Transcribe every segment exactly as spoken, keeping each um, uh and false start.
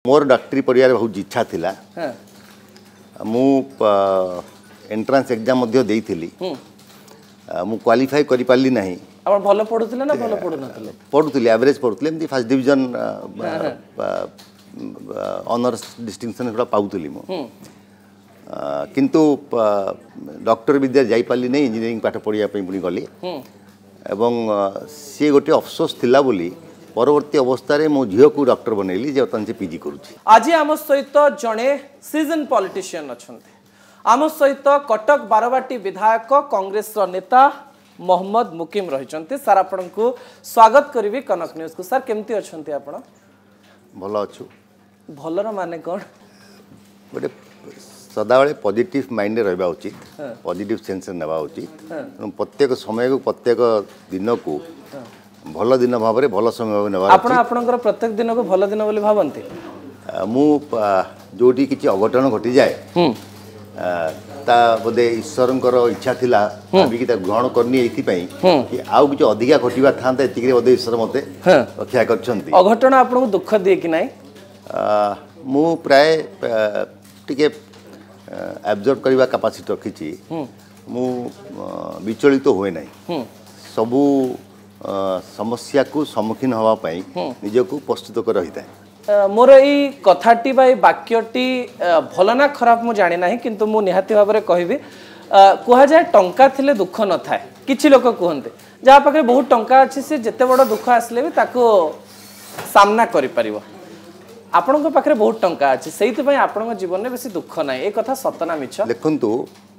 मोर डॉक्टरी पढ़ियार बहुत इच्छा थिला मु एंट्रांस एग्जाम मध्य देइथिली मु क्वालिफाई करि पाली नाही आपण भलो पढुथिले ना भलो पढु नथिले पढुथिले एवरेज पढुथिले एमती फर्स्ट डिवीजन ऑनर्स डिस्टिंक्शन गुड़ा पाउथिली मु किंतु डॉक्टर विद्या जाई पाली नहीं इंजीनियरिंग पाठ पढ़िया पे पुनी गली एवं सी गोटे अफसोस थिला बोली परवर्ती अवस्था मो झील को डॉक्टर बनैली जे तन से पीजी करूची। आज आम सहित जड़े सीजन पॉलिटिशियन अच्छे आम सहित कटक बारवाटी विधायक कांग्रेस नेता मोहम्मद मुकीम रही सर आपण को स्वागत करी कनक न्यूज को। सर केमती अच्छा आप भल अच्छु भलर माने कौन गोटे सदाबले पॉजिटिव माइंड रहा उचित पॉजिटिव सेंस नेवा उचित प्रत्येक समय को प्रत्येक दिन को भल दिन भाव में भल समय नेवा आपण आपनकर प्रत्येक दिन को भल दिन बोली भावंती मु जोटी किछि अघटन घटी जाए ता बोधे ईश्वरंकर इच्छा थिला अभी कि ग्रहण करनी एथि पई कि आउ किछि अधिका घटिबा थांता एतिकरे बोधे ईश्वर मते रक्षा करछंती। अघटन आपन को दुख दिए कि नाही मु प्राय टिके एब्जॉर्ब करबा कैपेसिटी रखिछि मु विचलित तो होए नाही सबु समस्या को सम्मुखीन हवा पाई निजको प्रस्तुत कर रहिता मोर ई कथाटी बा वाक्यटी भल ना खराब मु जाने ना किंतु मु निहाती भाव में कहबी कह जाए टंका थिले दुख न थाए किछि लोक कहते जहाँ पाखे बहुत टंका अच्छी से जिते बड़ दुख आसले भी ताको सामना करि परिबो आपण पाखे बहुत टंका अच्छे से आपण जीवन में बेसी दुख ना ए कथा सतना मिछ देखंतु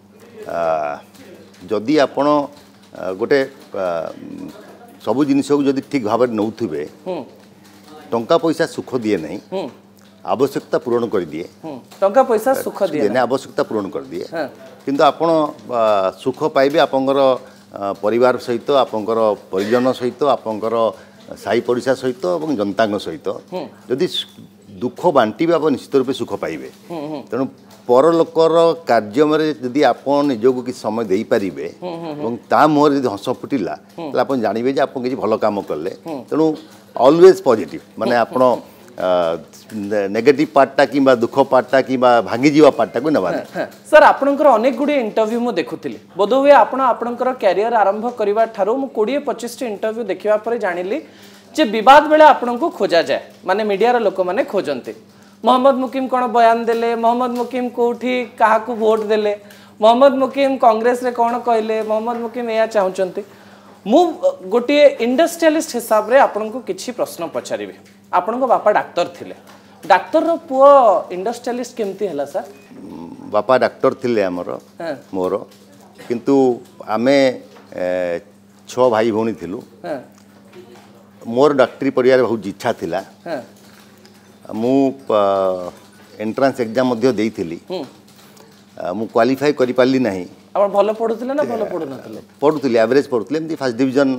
जदि आपण गोटे सबु जिनिस को जदि ठीक भाव में नौथिबे टंका पैसा सुख दिए नहीं आवश्यकता पूरण कर दिए टंका पैसा सुख दिए नहीं आवश्यकता पूरण कर दिए किंतु आपण सुख पाइबे आपंकर परिवार सहित आपंकर परिजन सहित आपंकर साई पड़िशा सहित और जनता सहित जदि दुख बांटिबे आप निश्चित रूप सुख पाइबे तेणु परलोकर कार्य में जदि आप निजक कि समय दे पारे ता मुहर जब हस फुटिला तो आप जानवे आप किसी भल कम कले तेणु ऑलवेज पॉजिटिव माने आपण नेगेटिव पार्टा कि दुख पार्टा कि भांगी जीवा पार्टा को नबा। सर आपनकर अनेक गुडी इंटरव्यू मु देखुथिली बोधवे आपण आपनकर कैरियर आरंभ करबा ठारो मु बीस पच्चीस टी इंटरव्यू देखिबा परे जानिली जे विवाद बेले आपण को खोजा जाए माने मीडिया रो लोक माने खोजंते मोहम्मद मुकीम कौन बयान देले मोहम्मद मुकीम कोठी कहा को वोट देले मोहम्मद मुकीम कांग्रेस रे कौन कहले मोहम्मद मुकीम या चाहते मु गोटे इंडस्ट्रियलिस्ट हिसाब रे आपन को किछि प्रश्न पचारिबे आपन को बापा डॉक्टर थिले डॉक्टर रो पुओ इंडस्ट्रियलिस्ट केमती हला सर बापा डॉक्टर थिले हमर मोर किंतु आमे छ भाई भौणी थिलु मोर डॉक्टरी पढ़ियार बहुत इच्छा थिला मु एंट्रांस एग्जाम मध्य देइथिली मु क्वालिफाई करि पाली नाही आपण भलो पढुथिले ना भलो पढु नथिले पढुथिले एवरेज पढुथिले एमती फर्स्ट डिवीजन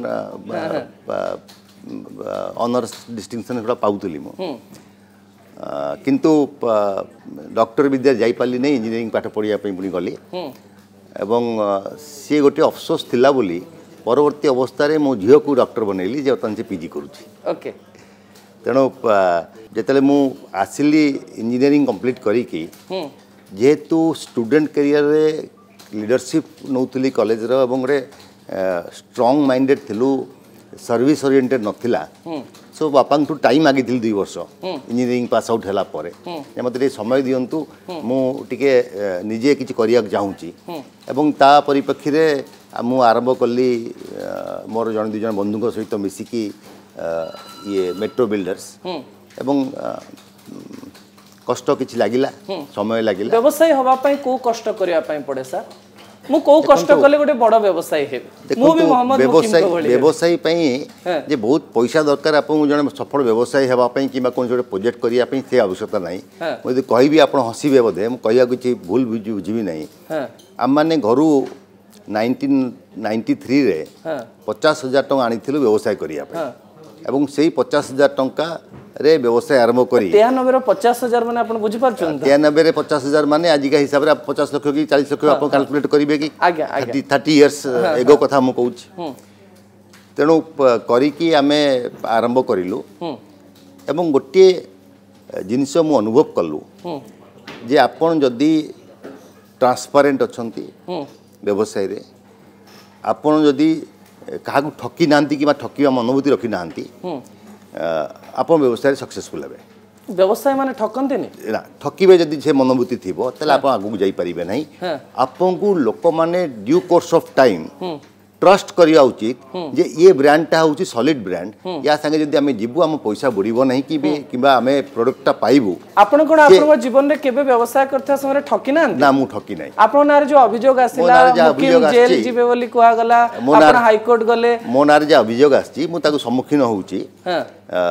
ऑनर्स डिस्टिंक्शन गुड़ा पाउथिली मु किंतु डॉक्टर विद्या जाई पाली नहीं इंजीनियरिंग पाठ पढ़िया पे पुनी गली एवं सी गोटे अफसोस थिला बोली परवर्ती अवस्था मो झील को डॉक्टर बनैली जे तन से पीजी करूची ओके तेणु जिते मु आसिली इंजीनियरिंग कंप्लीट करी जेहेतु स्टूडेंट करियर रे लीडरशिप नौली कॉलेज रो एवं गोटे स्ट्रांग माइंडेड थिलु सर्विस ओरिएंटेड नथिला सो बापा टाइम आगे थी दुई वर्ष इंजीनियरिंग पास आउट है पर मत समय दिंतु मुझे निजे किसी करिया चाहूँगी एवं ता परिप्रेक्षी रे मु आरंभ कली मोर जन दुई जन बंधु सहित मिसिकी ये मेट्रो बिल्डर्स एवं कष्ट किछि लागिला समय लागिला व्यवसाय हवा पई को कष्ट करिया पई पड़े सर मु को कष्ट कले गोटे बड़ व्यवसाय हे मु भी मोहम्मद व्यवसाय व्यवसाय पई जे बहुत पैसा दरकार आपन जने सफल व्यवसाय हेबा पई किबा कोन जोटे प्रोजेक्ट करिया पई से आवश्यकता नाही मु जे कहबी आपन हसीबे बोधे मु कहिया किछि भूल बुझिबी नाही हम माने घरु नाइंटीन नाइंटी थ्री रे पचास हजार टका आनिथिलु व्यवसाय करिया पई एवं सेही पचास हजार टका रे व्यवसाय आरंभ करी तिरानबे रो पचास हजार माने आपण बुझि पारछन तिरानबे रे पचास हजार माने आज का हिसाब रे पचास लाख की चालीस लाख आपण कैलकुलेट करिवे कि आज्ञा आज्ञा तीस इयर्स एगो कथा मु कहूची तेणु करी कि आमे आरंभ करिलु एवं गोटे जिनस मु अनुभव कलु जे आपण जदि ट्रांसपेरेंट अछंती व्यवसाय रे आपण जदि क्या ठकी ना कि ठकिया मनोभूति रखी ना आप व्यवसाय सक्सेसफुल हे व्यवसाय माने ठकंते नहीं ना ठकिबे जदि से मनोभूति थिबो तले आप आगु जाई परिबे नहीं आपन को लोक माने due course of time trust करिया उचित जे ये ब्रांडटा होची सॉलिड ब्रांड या संगे जदि हमें जीवु हम पैसा बुड़ीबो नहीं कि किबा हमें प्रोडक्टटा पाइबु आपण कोन आपण जीवन रे केबे व्यवसाय करथा समय ठकी ना ना मु ठकी नाही आपण नारे जो अभियोग आसिला मुकिम जेल जीवे बोली कोआ गला आपण हाई कोर्ट गले मो नारे जे अभियोग आछि मु ताको सम्मुखीन होउची हां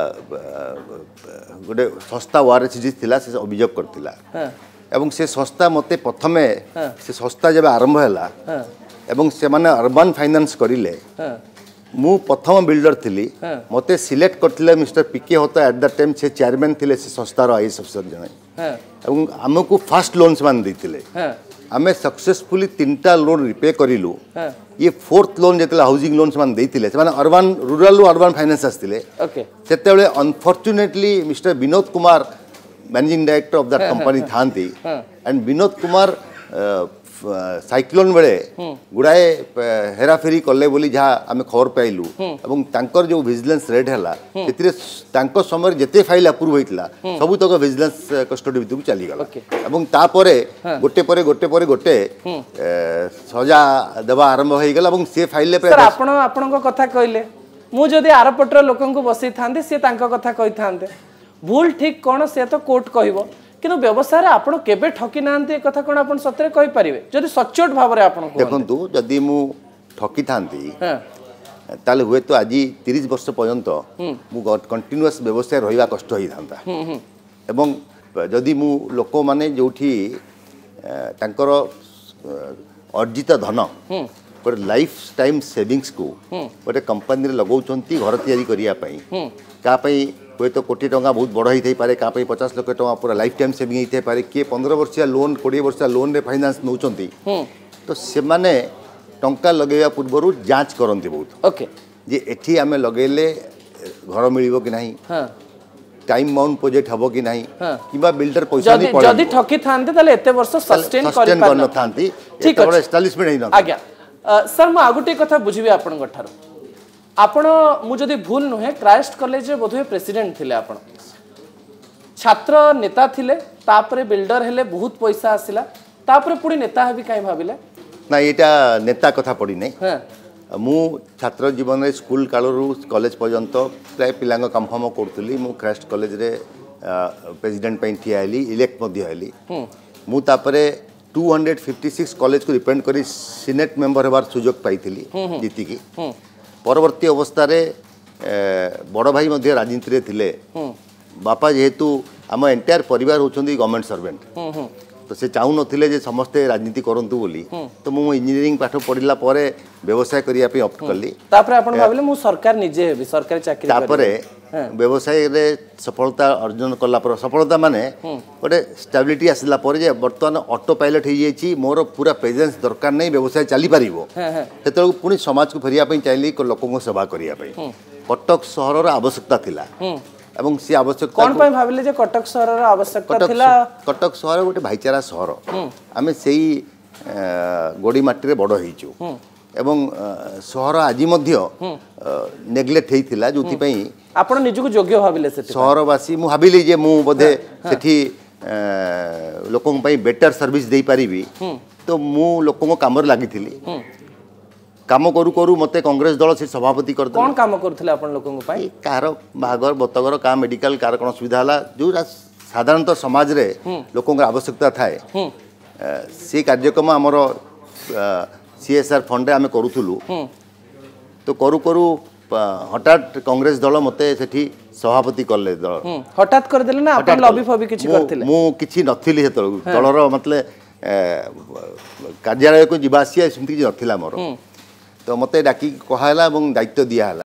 गोटे संस्था वारसिजी थिला से अभियोग करथिला हां एवं से संस्था मते प्रथमे से संस्था जब आरंभ हैला हां एवं से माने अर्बन फाइनेंस करिले मु प्रथम बिल्डर थिली मते सिलेक्ट करथिले mister PK Hota at the time से चेयरमैन थिले से संस्थार आईएएस अफसर जने एवं हमको फर्स्ट लोन से मान देथिले हमें सक्सेसफुली तीनटा लोन रिपे करिलु ये फोर्थ लोन जेतला हाउसिंग लोन से मान देथिले से माने अर्बन रूरल अर्बन फाइनेंस आस्थिले ओके सेते बेले unfortunately mister Vinod Kumar managing director of that company थांती एंड विनोद कुमार साइक्लोन बेले गुड़ाए हेराफेरी कले बोली जहाँ आम खबर पाइलु एवं तांकर जो विजिलेंस रेड हैला सेतिरे तांको समय जेते फाइल अप्रूव होइतला सबु तक विजिलेंस कस्टडी भितरु चली गला एवं तापरे गोटे परे गोटे परे गोटे सजा देवा आरंभ होई गला एवं से फाइल पे सर आपण आपण को कथा कहले मु जदी आरपटर लोकन को बसई थांदे से तांको कथा कहि थांदे भूल ठीक कोन से तो कोर्ट कहबो किनु व्यवसाय आपण केबे ठकी नांती कथा कोन आपण सतरे कहि परिबे जदी सचोट भाव रे आपण को देखंतु जदी मु ठकी थांती ताले हुए तो आज तीस वर्ष पर्यंत मु कंटीन्यूअस व्यवसाय रहिबा कष्ट होई थांता एवं जदी मु लोक माने जोठी तांकर अर्जित धन पर लाइफ टाइम सेविंग्स को गोटे कंपनी रे लगाउछंती घर तैयारी करिया पई का पई हुए तो कोटी टंका बहुत बड़ होई पारे का पई पचास लाख टंका पूरा लाइफ टाइम सेविंग होई पारे के पंद्रह वर्षिया लोन बीस वर्षिया लोन रे फाइनेंस नउचंती तो से माने टंका लगेया पूर्वरु जांच करंती बहुत ओके जे एठी हमें लगेले घर मिलिबो कि नाही हां टाइम माउंट प्रोजेक्ट हबो कि नाही किबा बिल्डर पैसा नहीं पड़े जदी ठकी थांते ताले एते वर्ष सस्टेन करि पार न थांती ठीक है एस्टैब्लिशमेंट नै न आज्ञा सर म आगुटे कथा बुझिबे आपण गठारो आपण मु जदी भूल नुहे क्राइस्ट कॉलेज रे बोधवे प्रेसिडेंट थिले आपण छात्र नेता थिले तापरे बिल्डर हेले बहुत पैसा आसिला तापरे पुडी नेता हेबी काई भाबिले ना एटा नेता कथा पड़ी नै हां मु छात्र जीवन रे स्कूल कालरू कॉलेज पर्यंत प्राय पिलांग कंफर्म करतली मु क्राइस्ट कॉलेज रे प्रेसिडेंट पई ठिया आली इलेक्ट मध्ये आली मु तापरे दो सौ छप्पन कॉलेज को रिप्रेजेंट करी सीनेट मेंबर होबार सुजोग पाइथिली जीति की परवर्ती अवस्था रे बड़ भाई मध्य राजनीति रे थिले बापा जेहेतु आम एंटायर परिवार होचंदी गवर्नमेंट सर्वेंट तो से चाहू नथिले जे समस्ते राजनीति करंतु बोली तो मु इंजीनियरिंग पाठ पढ़िला परे व्यवसाय करिया पे ऑप्ट करली तापरे आपण भाबिले मु सरकार निजे हेबी सरकारी चाकरी तापरे व्यवसाय रे सफलता अर्जन करला पर सफलता माने गोटे स्टेबिलिटी आसला पर जे वर्तमान ऑटो पायलट हो जाइछि मोर पूरा प्रेजेंस दरकार नहीं व्यवसाय चली पारिबो सेतल पुनी समाज को फेरिया पई चाहली लोकन को सेवा करिया पई कटक शहर रा आवश्यकता थिला एवं सी आवश्यकता कोन पई भाबिले जे कटक शहर रा आवश्यकता थिला कटक शहर गोटे भाईचारा शहर आमे सेही गोडी माटी रे बड़ हेइछु एवं शहर आज नेग्लेक्ट होता जो आपण निजको योग्य भाबिले से शहरवासी मु भाबिली जे मु बोधे सेठी लोकों पई बेटर सर्विस दे पारिबी तो मु लोकों को काम लगी काम करू करू मते कांग्रेस दल से सभापति कर कोन काम करथले आपण लोकों को पई कार बागर बतगर का मेडिकल कार कोन सुविधा हला जो साधारणतः समाज रे लोकों को आवश्यकता थाए से कार्यक्रम हमर सीएसआर फंड आम करूँ तो करू करू हठात कांग्रेस दल मते सेठी सभापति करले दल हठात कर देले ना आपण लॉबी फबी किछि करथिले मु किछि नथिली हेतल दलर मतलब कार्यालय को जीवासिया सेमति नथिला मोर तो मते डाकी कहाला एवं दायित्व दिया हला।